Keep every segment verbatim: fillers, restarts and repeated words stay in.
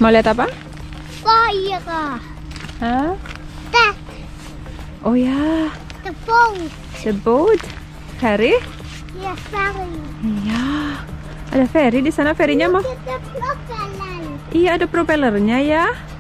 Mau lihat apa? Fire. Hah? That. Oh ya, The boat. the boat. Ferry? Yes, ferry. Iya. Ada ferry di sana, ferrynya mah. Look at the propeller. Iya, ada propellernya ya.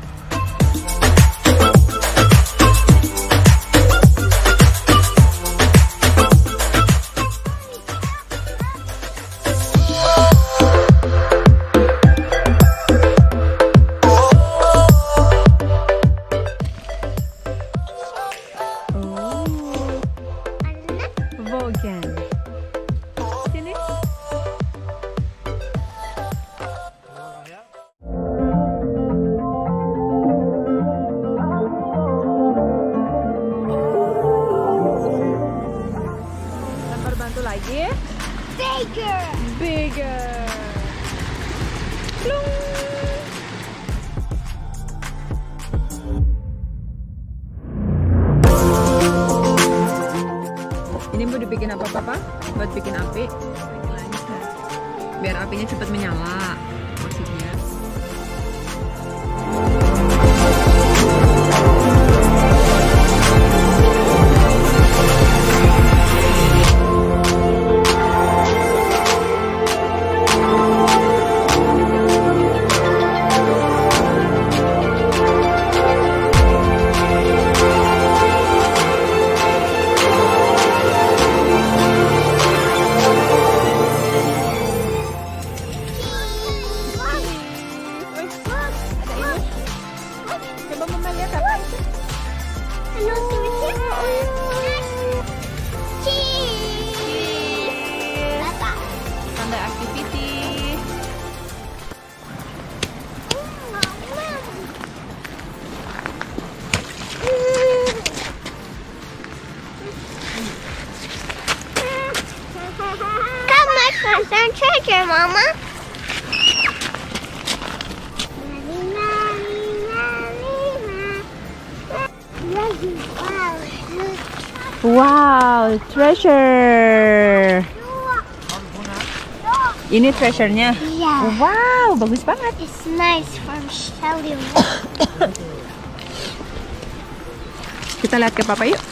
Vogan. Sini. Lempar bantu lagi. Bigger. Bigger. Plung. Ini mau dibikin apa papa? Buat bikin api. Biar apinya cepat menyala. Maksudnya. Coba mama lihat apa itu? Hello, cheese. Papa. Tanda activity. Come, let's find some treasure, Mama. Wow, treasure. Ini treasure-nya. Yeah. Wow, bagus banget. It's nice from Shelly. Kita lihat ke papa yuk.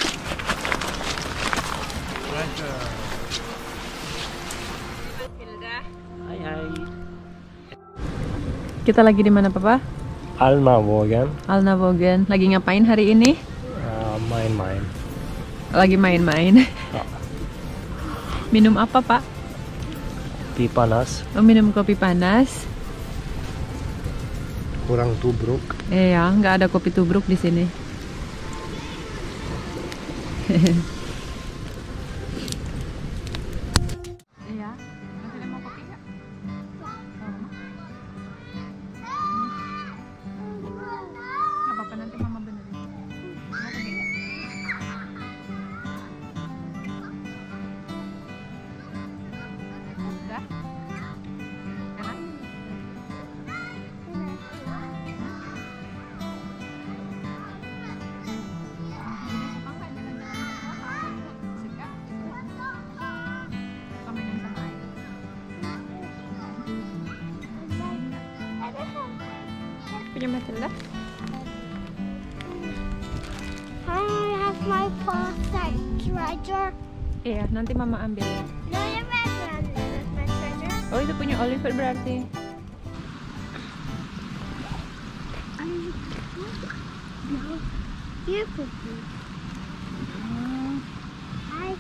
Hai hai. Kita lagi di mana papa? Alnavogen. Alnavogen. Lagi ngapain hari ini? Uh, main-main. Lagi main-main. Oh. Minum apa pak? Kopi panas. Oh, minum kopi panas. Kurang tubruk. Iya, nggak ada kopi tubruk di sini. Iya, masih mau kopi nggak? Nggak apa-apa, nanti mama benerin. Mau kopi nggak? Udah? Enak? Punya Matilda? I have my perfect treasure. Iya, nanti mama ambil. No, you have my treasure. Oh, itu punya Oliver berarti. No, you could be. I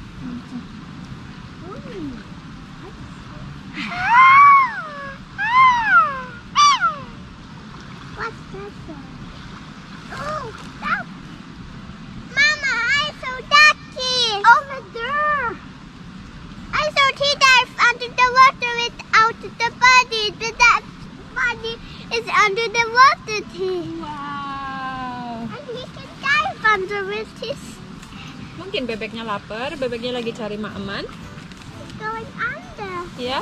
What's that? Oh, stop! Mama, I saw Ducky over there. I saw he dive under the water without the body. But that body is under the water too. Wow. And he can dive under with his Mungkin bebeknya lapar, bebeknya lagi cari Ma'aman. going under. Ya?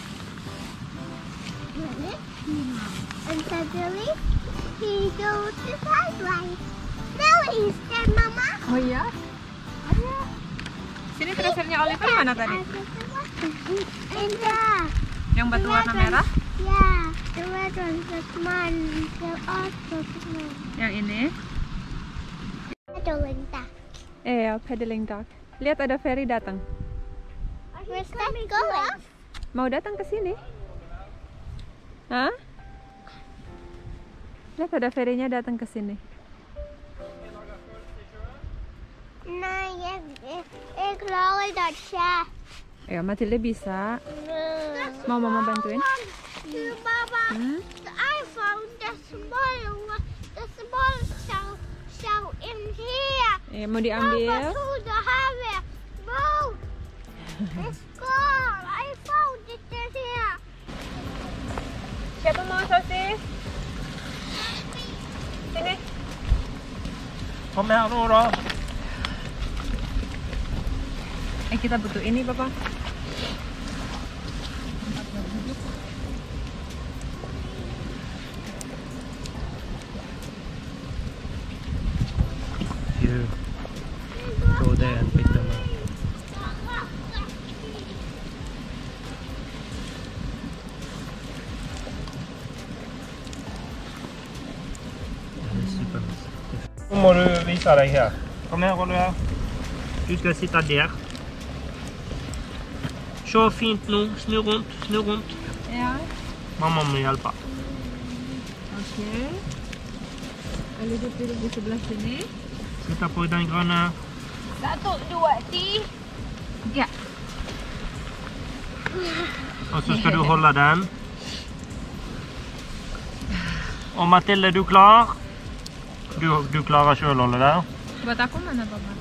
And suddenly he goes to sideways. Now he's there, Mama. Oh iya? Ada. Sini treasure-nya Oliver mana tadi? And uh, Yang batu warna merah? Yeah, the red one's the small, the also small. Yang ini? Paddling duck. Eh, paddling duck. Lihat ada ferry datang. Where's that going? Mau datang ke sini? Hah? Lihat ada ferinya datang ke sini. Nah, ya, ik klarer dat chef. Ya, Matilda bisa. Mau mama bantuin? Mama, Hmm? I found the small one, the small shell, shell in here. Eh, mau Mama, diambil? to have it. Move. It's gone. I found it in here. Siapa mau sosis? Sini. Kom her nå, da. Eh, kita butuh ini, Papa. You go there and pick them up. Nå må du vise deg her. Kom her, hold du her. Du skal sitte der. Se fint nå. Snu rundt, snu rundt. Ja. Mamma må hjelpe. Oke. Lalu duduk di sebelah sini. Sitte på den grønne. Satu, dua, tiga. Ya. Og så skal du holde den. Og Mathilde, du klar? Du, du klarer selv å holde der. Buat aku mana, Papa?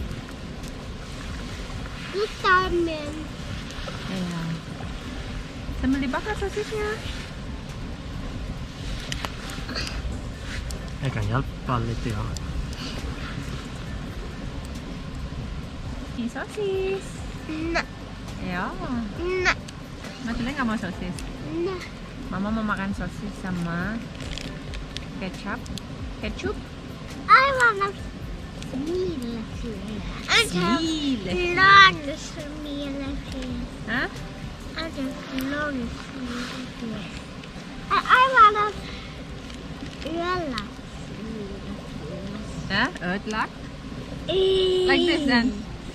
Du sammen. Iya. Sambil dibakar sosisnya. Jeg kan hjelpe litt. Grann. Ini sosis. Nah, Ya. nah, Matilda nggak mau sosis. nah. Mama mau makan sosis sama kecap. Ketchup? I want a smilefilet. I Smile. long smilefilet. Hah? I just long smilefilet. I, I want a yellow Hah? Earth luck? smilefilet. Like this then?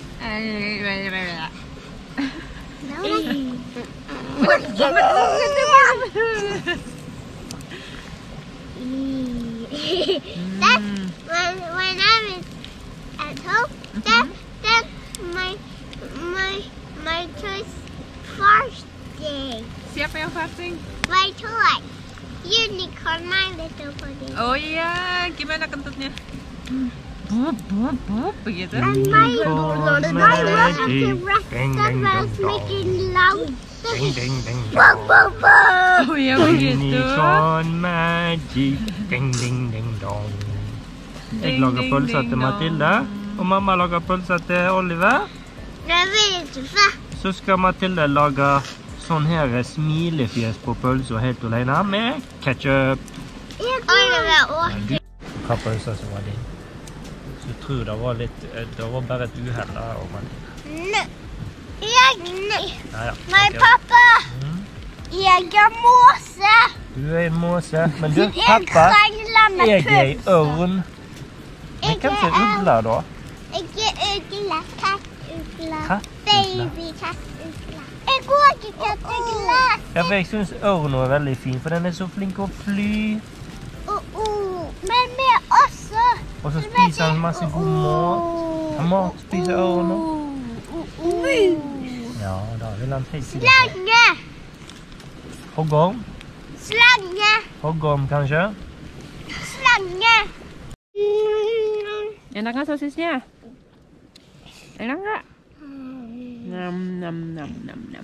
That's when when I was at home. That that's my my my choice first day. Siapa yang fasting? My toy. Unicorn, my little pony. Oh iya, gimana kentutnya? Bup, bup, bup, begitu. And my Unicorn my magic. rest Ding, that ding, was ding, dong. making loud. Ding, ding, ding, Boom, dong. boom, boom. Oh iya begitu. Unicorn magic. Ding, ding, ding, dong. Jeg Ding, lager ding, pølser ding, til dong. Mathilde, og mamma lager pølser til Oliver. Jag vet inte. Så skal Mathilde lage sånn her smilefjes på pølser helt alene med ketchup. Oliver åt. Hva pølser som var din? Så jeg tror det var litt, det var bare et uheld der. og man- Nej. Jag nej. Ja, ja. My ok. pappa. Mm. Jag är måse. Du er en måse, men du, Jag pappa, kranglar med jeg er en puss. ørn. Men Jag kanskje är ugler da? Jag är uggla, kattugla, Kattugla. baby kattugla. Jag går till kattugla. Ja, for jeg synes ørn er veldig fin, for den er så flink å fly. Oh, oh. Men med också. Og så spiser han masse god mat. Han mat spiser ørn også. Ja, da vil han helt sikkert ha. Slange. Hoggorm? Slange. Hoggorm kanskje? Slange. Enak nggak sosisnya? Enak nggak? Nam nam nam nam nam.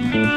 Boom.